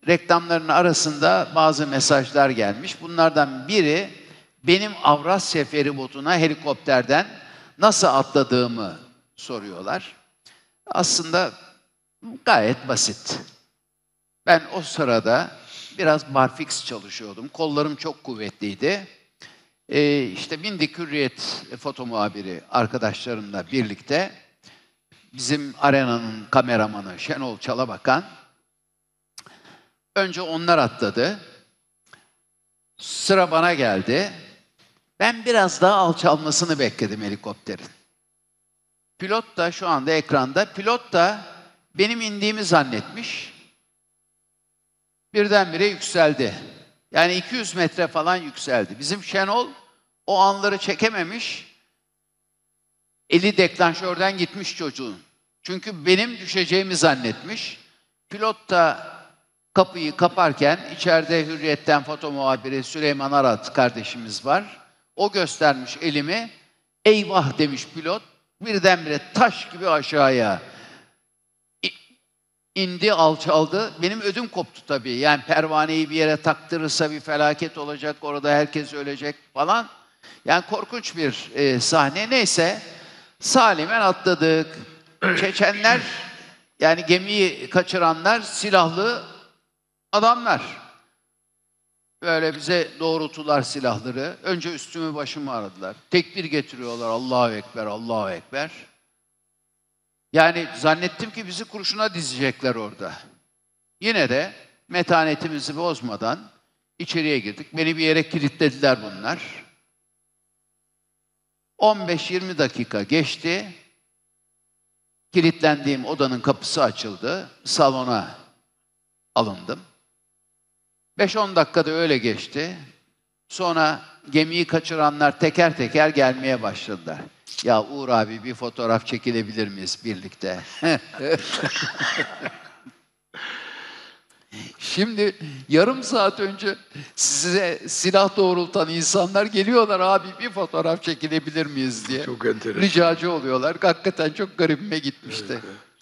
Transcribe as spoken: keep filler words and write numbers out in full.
reklamların arasında bazı mesajlar gelmiş. Bunlardan biri benim Avrasya feribotuna helikopterden nasıl atladığımı soruyorlar. Aslında gayet basit. Ben o sırada biraz barfiks çalışıyordum. Kollarım çok kuvvetliydi. Ee, işte bindik Hürriyet foto muhabiri arkadaşlarımla birlikte bizim arenanın kameramanı Şenol Çalabakan. Önce onlar atladı. Sıra bana geldi. Ben biraz daha alçalmasını bekledim helikopterin. Pilot da şu anda ekranda, pilot da benim indiğimi zannetmiş. Birdenbire yükseldi. Yani iki yüz metre falan yükseldi. Bizim Şenol o anları çekememiş. Eli deklanşörden gitmiş çocuğun. Çünkü benim düşeceğimi zannetmiş. Pilot da kapıyı kaparken içeride Hürriyet'ten foto muhabiri Süleyman Arat kardeşimiz var. O göstermiş elimi. Eyvah demiş pilot. Birdenbire taş gibi aşağıya indi, alçaldı. Benim ödüm koptu tabii. Yani pervaneyi bir yere taktırırsa bir felaket olacak, orada herkes ölecek falan. Yani korkunç bir e, sahne. Neyse, salimen atladık. Çeçenler, yani gemiyi kaçıranlar silahlı adamlar. Böyle bize doğrultular silahları. Önce üstümü başımı aradılar. Tekbir getiriyorlar. Allahu Ekber, Allahu Ekber. Yani zannettim ki bizi kurşuna dizecekler orada. Yine de metanetimizi bozmadan içeriye girdik. Beni bir yere kilitlediler bunlar. on beş yirmi dakika geçti. Kilitlendiğim odanın kapısı açıldı. Salona alındım. beş on dakikada öyle geçti. Sonra gemiyi kaçıranlar teker teker gelmeye başladılar. Ya Uğur abi bir fotoğraf çekilebilir miyiz birlikte? Şimdi yarım saat önce size silah doğrultan insanlar geliyorlar, abi bir fotoğraf çekilebilir miyiz diye. Çok enteresan. Ricacı oluyorlar. Hakikaten çok garibime gitmişti. Evet, evet.